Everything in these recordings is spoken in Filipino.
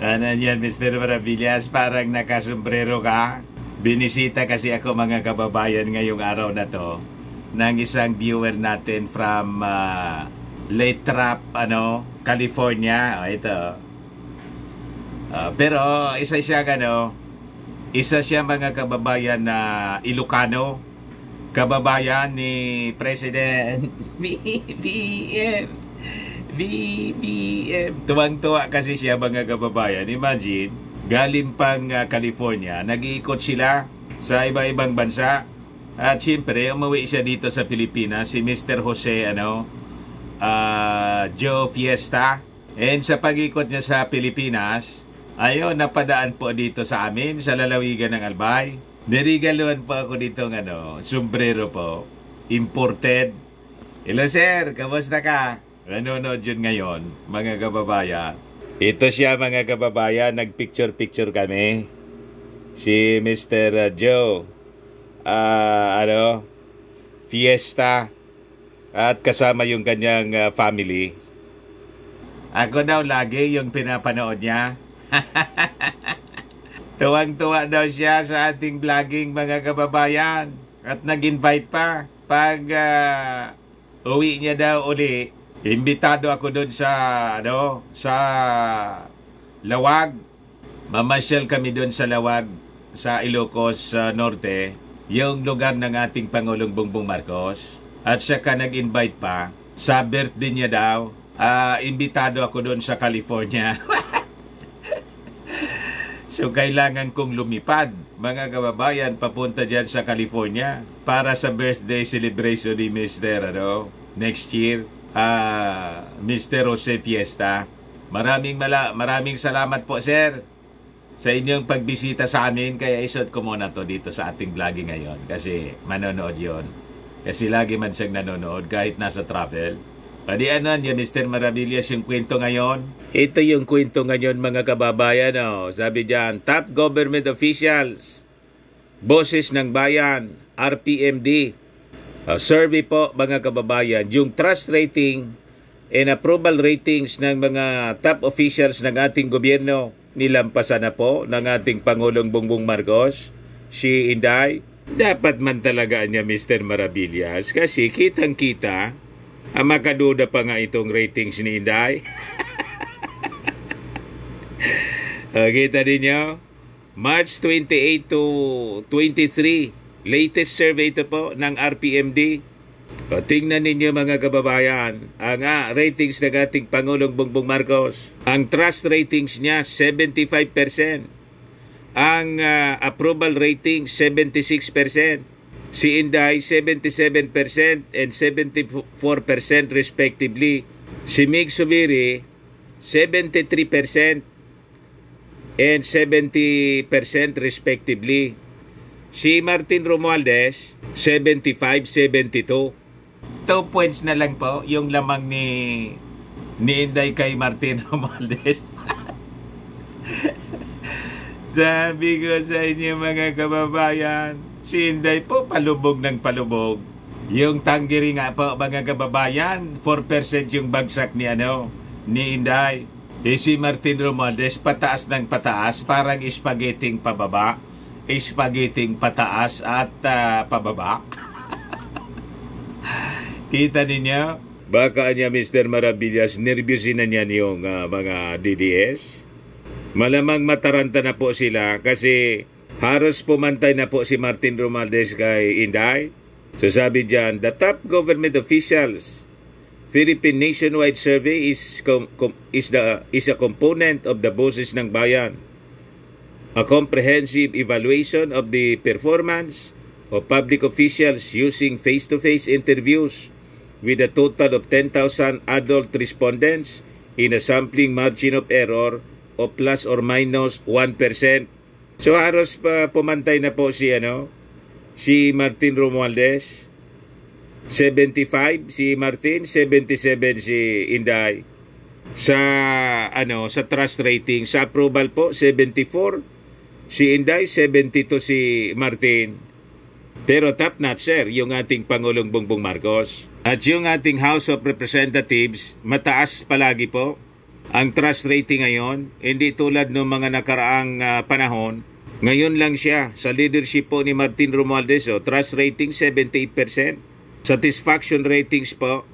Ano yan, Mr. Maravillas? Parang nakasombrero ka. Binisita kasi ako mga kababayan ngayong araw na to ng isang viewer natin from Lake Trap, California. Ito. Pero isa siya mga kababayan na Ilocano. Kababayan ni President BBM. Tuwang-tuwa kasi siya mga kababayan. Imagine, galing pang California, nag-iikot sila sa iba-ibang bansa. At siyempre, umuwi siya dito sa Pilipinas, si Mr. Jose Joe Fiesta. And sa pag-ikot niya sa Pilipinas, ayun, napadaan po dito sa amin, sa lalawigan ng Albay. Nirigaluhan po ako dito sombrero po, imported. Hello sir, kamusta ka? Nanonood yun ngayon, mga kababayan. Ito siya mga kababayan, nagpicture-picture kami. Si Mr. Joe, Fiesta, at kasama yung kanyang family. Ako daw lagi yung pinapanood niya. Tuwang-tuwa daw siya sa ating vlogging mga kababayan. At nag-invite pa. Pag uwi niya daw uli, imbitado ako doon sa Lawag. Mamasyal kami doon sa Lawag, sa Ilocos Norte, yung lugar ng ating Pangulong Bongbong Marcos. At siya ka nag-invite pa. Sa birthday niya daw, imbitado ako doon sa California. So, kailangan kong lumipad, mga kababayan, papunta dyan sa California para sa birthday celebration ni Mr. Next year, Mr. Jose Fiesta. Maraming salamat po, sir, sa inyong pagbisita sa amin. Kaya isot ko muna to dito sa ating vlogging ngayon kasi manonood yon. Kasi lagi man siyang nanonood kahit nasa travel. Padianan niya, Mr. Maravillas, yung kwento ngayon. Ito yung kwento ngayon, mga kababayan. Sabi dyan, top government officials, boses ng bayan, RPMD. Survey po, mga kababayan, yung trust rating and approval ratings ng mga top officials ng ating gobyerno. Nilampasan na po ng ating Pangulong Bongbong Marcos, si Inday. Dapat man talaga niya, Mr. Maravillas, kasi kitang-kita, makaduda pa nga itong ratings ni Inday. Kita din nyo, March 28 to 23, latest survey ito po ng RPMD. Tingnan ninyo mga kababayan, ang ratings ng ating Pangulong Bongbong Marcos. Ang trust ratings niya, 75%. Ang approval rating, 76%. Si Inday, 77% and 74% respectively. Si Mig Subiri, 73% and 70% respectively. Si Martin Romualdez, 75-72. 2 points na lang po yung lamang ni Inday kay Martin Romualdez. Sabi ko sa inyo mga kababayan, si Inday po palubog ng palubog. Yung tanggiri nga po mga kababayan, 4% yung bagsak ni Inday. Si Martin Romualdez pataas ng pataas, parang spaghetting pababa, spaghetting pataas at pababa. Kita ninyo? Baka niya Mr. Maravillas, nervyusin na niyan yung mga DDS. Malamang mataranta na po sila kasi halos pumantay na po si Martin Romualdez kay Inday. So sabi dyan, the top government officials Philippine nationwide survey is a component of the Boses ng Bayan. A comprehensive evaluation of the performance of public officials using face-to-face interviews with a total of 10,000 adult respondents in a sampling margin of error of plus or minus 1%. So halos pumantay na po si Martin Romualdez. 75 si Martin, 77 si Inday. Sa trust rating, sa approval po 74 si Inday, 72 si Martin. Pero top notch sir, yung ating Pangulong Bongbong Marcos. At yung ating House of Representatives, mataas palagi po Ang trust rating ngayon, hindi tulad ng mga nakaraang panahon. Ngayon lang siya sa leadership po ni Martin Romualdez. Trust rating 78%. Satisfaction ratings po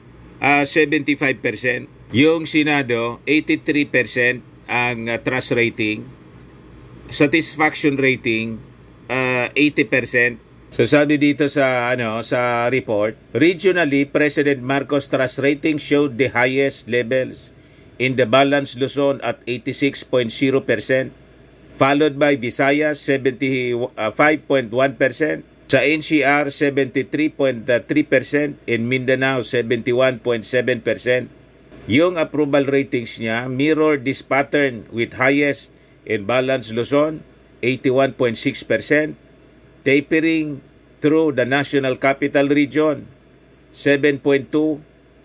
75%. Yung Senado 83% ang trust rating. Satisfaction rating 80%. So sabi dito sa sa report, regionally President Marcos trust rating showed the highest levels in the Balanced Luzon at 86.0%, followed by Visayas 75.1%, sa NCR 73.3%, in Mindanao 71.7%. Yung approval ratings niya mirror this pattern with highest in Balanced Luzon 81.6%, tapering through the National Capital Region 72.1%,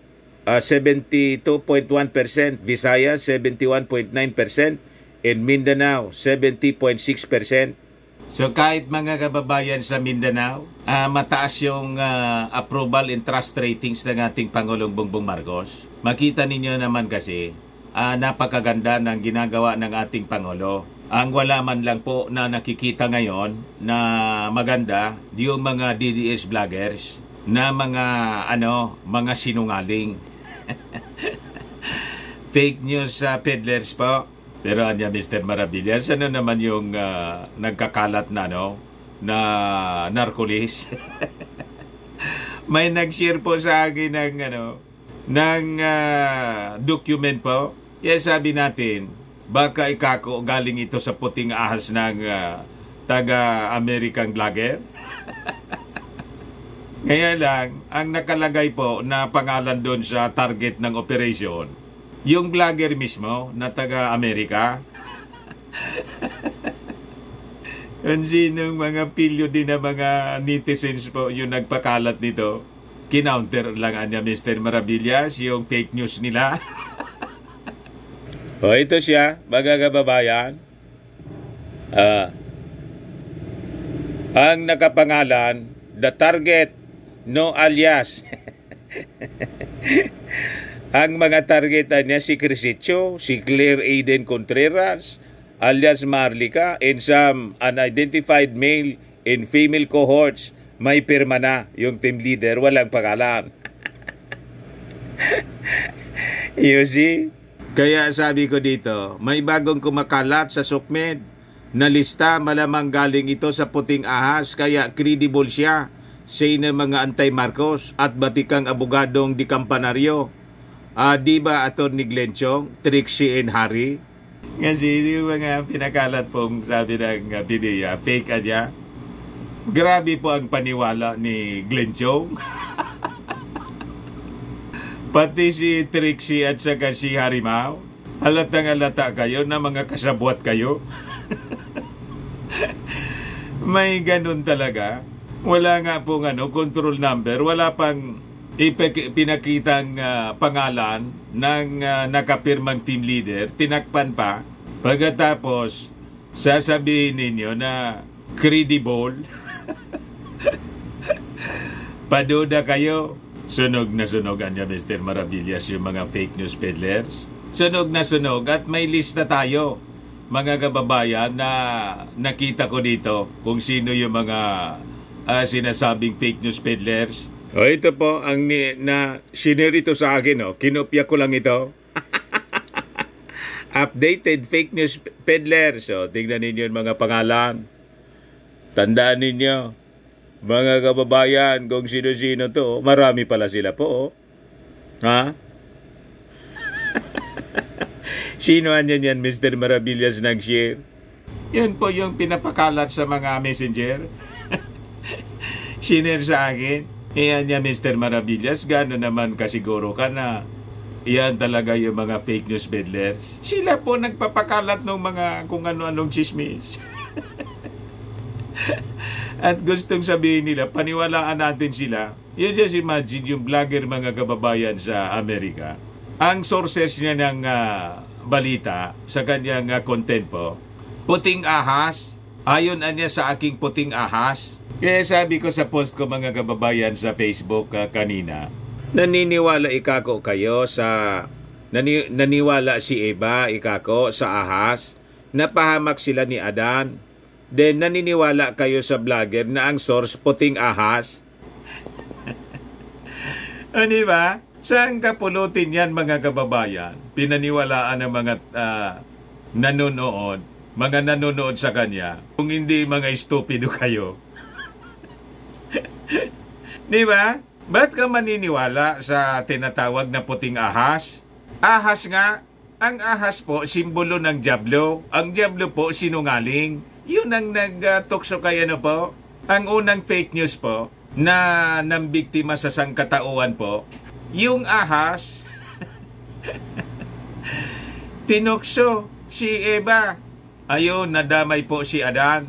Visayas 71.9%, in Mindanao 70.6%. So kahit mga kababayan sa Mindanao, mataas yung approval and trust ratings ng ating Pangulong Bongbong Marcos. Makita ninyo naman kasi napakaganda ng ginagawa ng ating Pangulo. Ang wala man lang po na nakikita ngayon na maganda, yung mga DDS vloggers na mga sinungaling. Fake news peddlers po. Pero anya Mr. Maravillas, ano naman yung nagkakalat na na narcolis? May nag-share po sa akin ng document po. Yes, sabi natin, baka ikako galing ito sa puting ahas ng taga-American vlogger. Ngayon lang, ang nakalagay po na pangalan doon sa target ng operation, yung vlogger mismo na taga-Amerika. Kung sinong mga pilyo din na mga netizens po yung nagpakalat nito, kinounter lang niya Mr. Maravillas yung fake news nila. O ito siya, mga kababayan. Ang nakapangalan, the target, no alias. Ang mga targetan niya si Crisito, si Claire Aiden Contreras, alias Marlica, and some unidentified male and female cohorts. May pirma na yung team leader, walang pangalan. You see? Kaya sabi ko dito, may bagong kumakalat sa SOCMED na lista, malamang galing ito sa puting ahas, kaya credible siya sa mga anti-Marcos at batikang abogadong di kampanaryo. Di ba Atty. Glenn Chong, Trixie and Harry? Kasi yung mga pinakalat pong sabi ng PDEA, fake adya. Grabe po ang paniwala ni Glenn Chong. Pati si Trixie at saka si Harimau, halatang halata kayo na mga kasabwat kayo. May ganun talaga. Wala nga pong control number, wala pang pinakitang pangalan ng nakapirmang team leader, tinakpan pa. Pagkatapos, sasabihin ninyo na credible. Paduda kayo. Sunog na sunog niya Mr. Maravillas yung mga fake news peddlers. Sunog na sunog at may lista tayo, mga kababayan, na nakita ko dito kung sino yung mga sinasabing fake news peddlers. Ito po ang sinare ito sa akin. Kinopya ko lang ito. Updated fake news peddlers. Tingnan ninyo yung mga pangalan. Tandaan ninyo, mga kababayan, kung sino-sino to. Marami pala sila po. Ha? Sino yan Mr. Maravillas nag-share? Yan po yung pinapakalat sa mga messenger. Sinare sa akin. Iyan niya Mr. Maravillas, gano'n naman kasiguro ka na iyan talaga yung mga fake news peddlers. Sila po nagpapakalat ng mga kung ano-anong chismis. At gustong sabihin nila, paniwalaan natin sila. You just imagine yung vlogger, mga kababayan sa Amerika. Ang sources niya ng balita sa kanyang content po, puting ahas. Ayon niya sa aking puting ahas. Kaya sabi ko sa post ko, mga kababayan, sa Facebook kanina, naniniwala ikako kayo sa naniwala si Eva, ikako, sa ahas, napahamak sila ni Adan. Then naniniwala kayo sa vlogger na ang source puting ahas. Ano ba? Saan kapulutin yan mga kababayan? Pinaniwalaan ng mga nanonood sa kanya. Kung hindi mga estupido kayo. Di ba? Ba't ka maniniwala sa tinatawag na puting ahas? Ahas nga. Ang ahas po, simbolo ng dyablo. Ang dyablo po, sinungaling. Yun ang nagtukso kay ano po. Ang unang fake news po na nambiktima sa sangkatauhan po, yung ahas, tinukso si Eva. Ayun, nadamay po si Adan.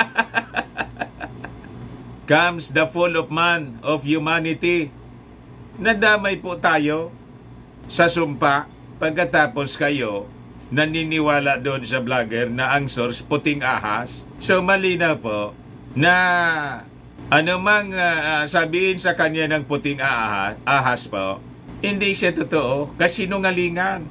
Comes the fall of man, of humanity. Nadamay po tayo sa sumpa pagkatapos kayo naniniwala doon sa vlogger na ang source puting ahas. So malinaw po na anumang sabihin sa kanya ng puting ahas po, hindi siya totoo kasi sinungalingan.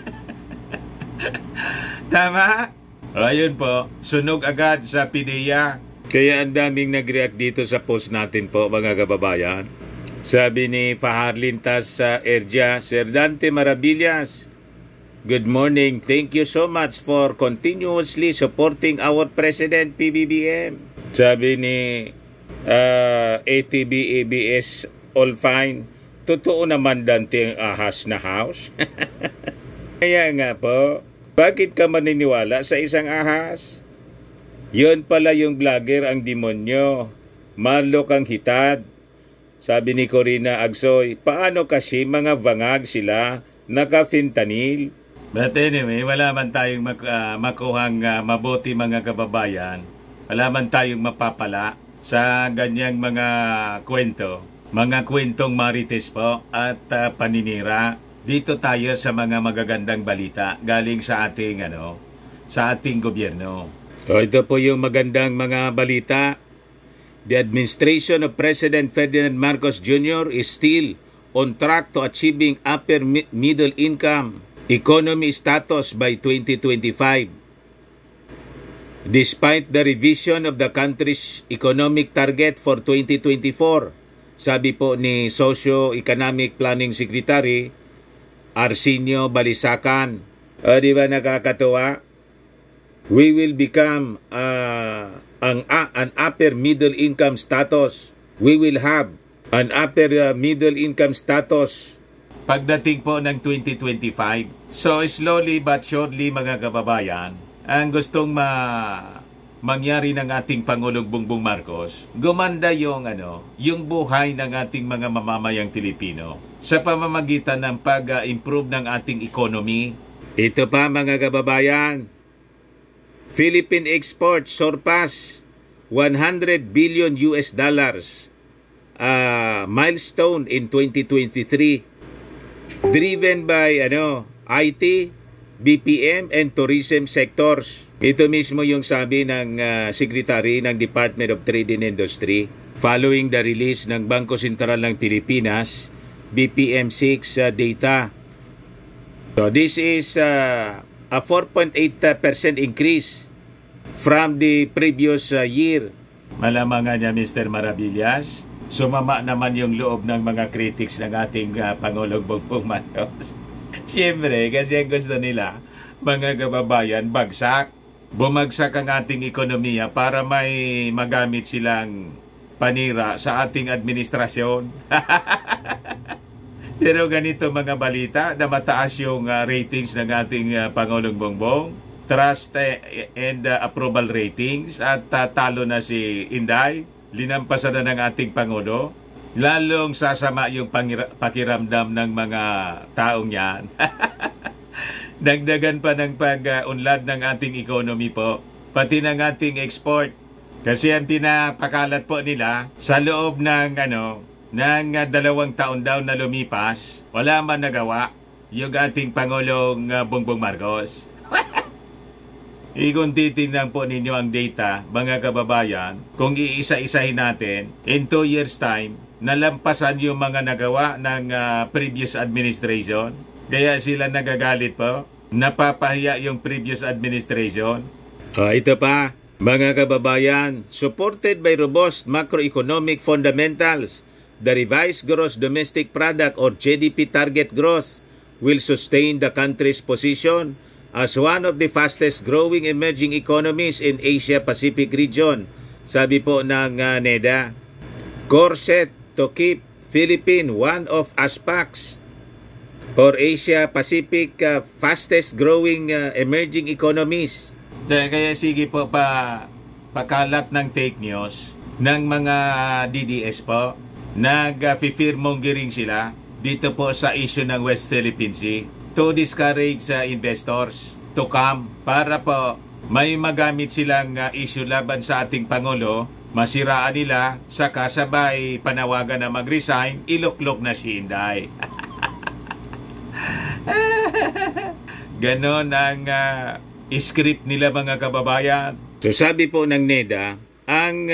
Tama? Ayun po, sunog agad sa PDEA. Kaya ang daming nag-react dito sa post natin po mga kababayan. Sabi ni Fahar Lintas sa Erja, Sir Dante Maravillas, good morning. Thank you so much for continuously supporting our President PBBM. Sabi ni ATB-ABS All Fine, totoo naman Dante ang ahas na house. Kaya nga po, bakit ka maniniwala sa isang ahas? Yun pala yung vlogger ang demonyo. Malo kang hitad. Sabi ni Corina Agsoy, paano kasi mga vangag sila naka-fentanyl? But anyway, wala man tayong makuhang mabuti mga kababayan. Wala man tayong mapapala sa ganyang mga kwento. Mga kwentong marites po at paninira. Dito tayo sa mga magagandang balita galing sa ating sa ating gobyerno. So ito po yung magandang mga balita. The administration of President Ferdinand Marcos Jr. is still on track to achieving upper middle income economy status by 2025. Despite the revision of the country's economic target for 2024, sabi po ni Socio-Economic Planning Secretary Arsenio Balisacan. Di ba nakakatuwa? We will become an upper middle income status. We will have an upper middle income status pagdating po ng 2025. So slowly but surely mga kababayan, ang gustong mangyari ng ating Pangulong Bongbong Marcos, gumanda yung buhay ng ating mga mamamayang Pilipino sa pamamagitan ng pag-improve ng ating economy. Ito pa mga kababayan, Philippine exports surpass 100 billion US dollars, milestone in 2023, driven by IT, BPM and tourism sectors. Ito mismo yung sabi ng Secretary ng Department of Trade and Industry following the release ng Bangko Sentral ng Pilipinas BPM6 data. So this is a 4.8% increase from the previous year. Malamang nga niya Mr. Maravillas, sumama naman yung loob ng mga critics ng ating Pangulong Bongbong Marcos. Siyempre, kasi ang gusto nila, mga kababayan, bagsak. Bumagsak ang ating ekonomiya para may magamit silang panira sa ating administrasyon. Pero ganito mga balita na mataas yung ratings ng ating Pangulong Bongbong, trust and approval ratings, at talo na si Inday, linampasan na ng ating Pangulo. Lalong sasama yung pakiramdam ng mga taong yan. Dagdagan pa ng pag-unlad ng ating economy po, pati ng ating export. Kasi ang pinapakalat po nila sa loob ng 2 taon daw na lumipas, wala man nagawa yung ating Pangulong Bongbong Marcos. Kung titingnan po ninyo ang data, mga kababayan, kung iisa-isahin natin, in 2 years time, nalampasan yung mga nagawa ng previous administration. Kaya sila nagagalit po. Napapahiya yung previous administration. Ito pa, mga kababayan, supported by robust macroeconomic fundamentals, the revised gross domestic product or GDP target growth will sustain the country's position as one of the fastest growing emerging economies in Asia-Pacific region. Sabi po ng NEDA, core set to keep Philippines one of ASPAC's or Asia-Pacific fastest growing emerging economies. Kaya sige po pakalat ng fake news ng mga DDS po. Nag-fifirmongering sila dito po sa issue ng West Philippine Sea to discourage investors to come para po may magamit silang issue laban sa ating Pangulo, masiraan nila, saka sabay panawagan na mag-resign, iluklok na si Inday. Ganon ang script nila mga kababayan. So sabi po ng NEDA, ang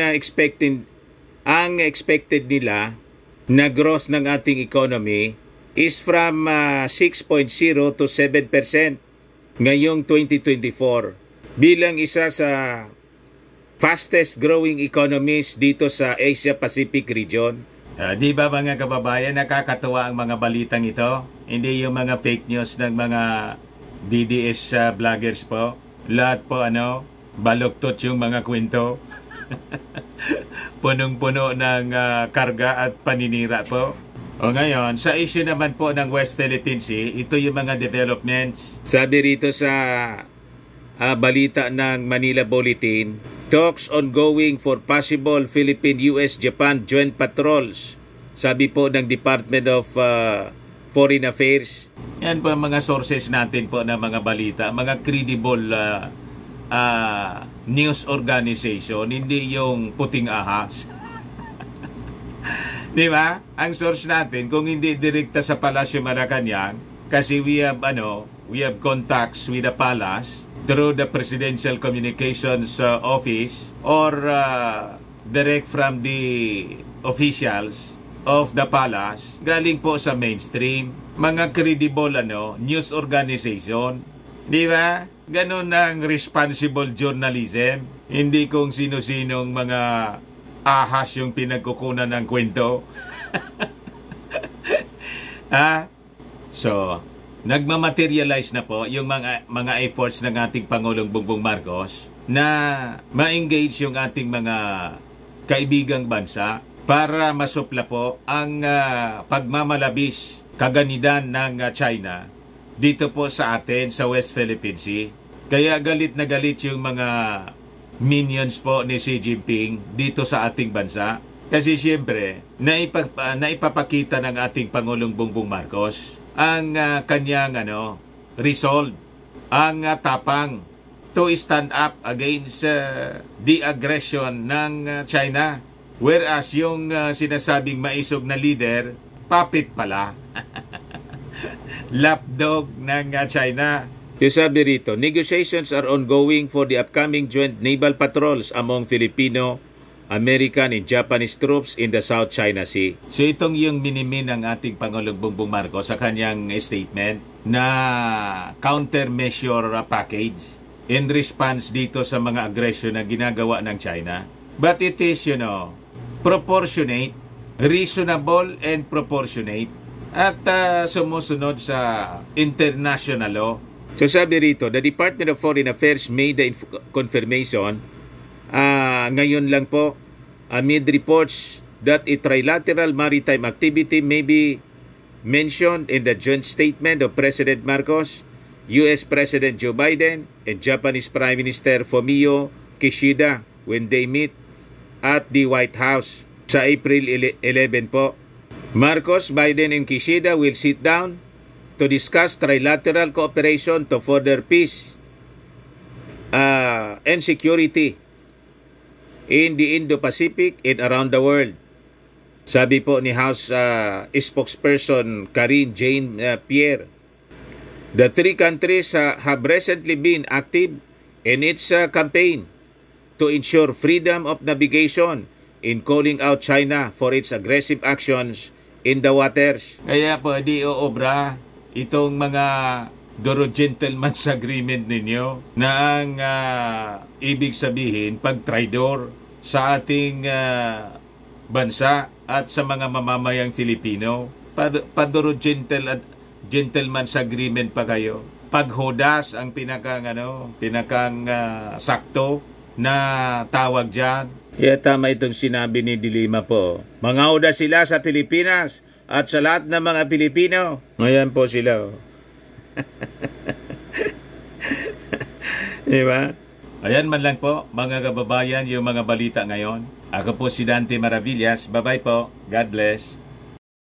expected nila na growth ng ating economy is from 6.0 to 7% ngayong 2024 bilang isa sa fastest growing economies dito sa Asia Pacific region. Di ba mga kababayan, nakakatuwa ang mga balitang ito? Hindi yung mga fake news ng mga DDS vloggers po. Lahat po baluktot yung mga kwento. Punong-puno ng karga at paninira po. O ngayon, sa issue naman po ng West Philippine Sea, ito yung mga developments. Sabi rito sa balita ng Manila Bulletin, talks ongoing for possible Philippine-US-Japan joint patrols. Sabi po ng Department of Foreign Affairs. Yan po ang mga sources natin po na mga balita, mga credible news organization, hindi yung puting ahas. Di ba? Ang source natin, kung hindi direkta sa Palasyo Malacanang, kasi we have contacts with the palace through the Presidential Communications Office or direct from the officials of the palace, galing po sa mainstream, mga credible news organization. Di ba? Ganon ang responsible journalism. Hindi kung sino-sinong mga ahas yung pinagkukunan ng kwento. So, nagmamaterialize na po yung mga efforts ng ating Pangulong Bongbong Marcos na ma-engage yung ating mga kaibigang bansa para masupla po ang pagmamalabis kaganidan ng China dito po sa atin sa West Philippine Sea. Kaya galit na galit yung mga minions po ni Xi Jinping dito sa ating bansa. Kasi siyempre, naipapakita ng ating Pangulong Bongbong Marcos ang kanyang resolve, ang tapang to stand up against the aggression ng China. Whereas yung sinasabing maisog na leader, puppet pala. Lapdog ng China. Yung sabi rito, negotiations are ongoing for the upcoming joint naval patrols among Filipino, American and Japanese troops in the South China Sea. So itong yung minimin ng ating Pangulong Bongbong Marcos sa kanyang statement na countermeasure package in response dito sa mga aggression na ginagawa ng China. But it is, proportionate, reasonable and proportionate at sumusunod sa international law. So sabi rito, the Department of Foreign Affairs made the confirmation ngayon lang po amid reports that a trilateral maritime activity may be mentioned in the joint statement of President Marcos, U.S. President Joe Biden, and Japanese Prime Minister Fumio Kishida when they meet at the White House sa April 11 po. Marcos, Biden, and Kishida will sit down to discuss trilateral cooperation to further peace and security in the Indo-Pacific and around the world. Sabi po ni House spokesperson Karine Jean-Pierre. The three countries have recently been active in its campaign to ensure freedom of navigation in calling out China for its aggressive actions in the waters. Kaya po di uobra itong mga Doro Gentleman's Agreement ninyo na ang ibig sabihin pag-traidor sa ating bansa at sa mga mamamayang Filipino. Padoro Gentleman's Agreement pa kayo. Paghudas ang pinakang sakto na tawag diyan. Kaya tama itong sinabi ni Dilima po. Mangauda sila sa Pilipinas at sa lahat ng mga Pilipino. Ngayon po sila. Diba? Ayan man lang po, mga kababayan, yung mga balita ngayon. Ako po si Dante Maravillas. Bye-bye po. God bless.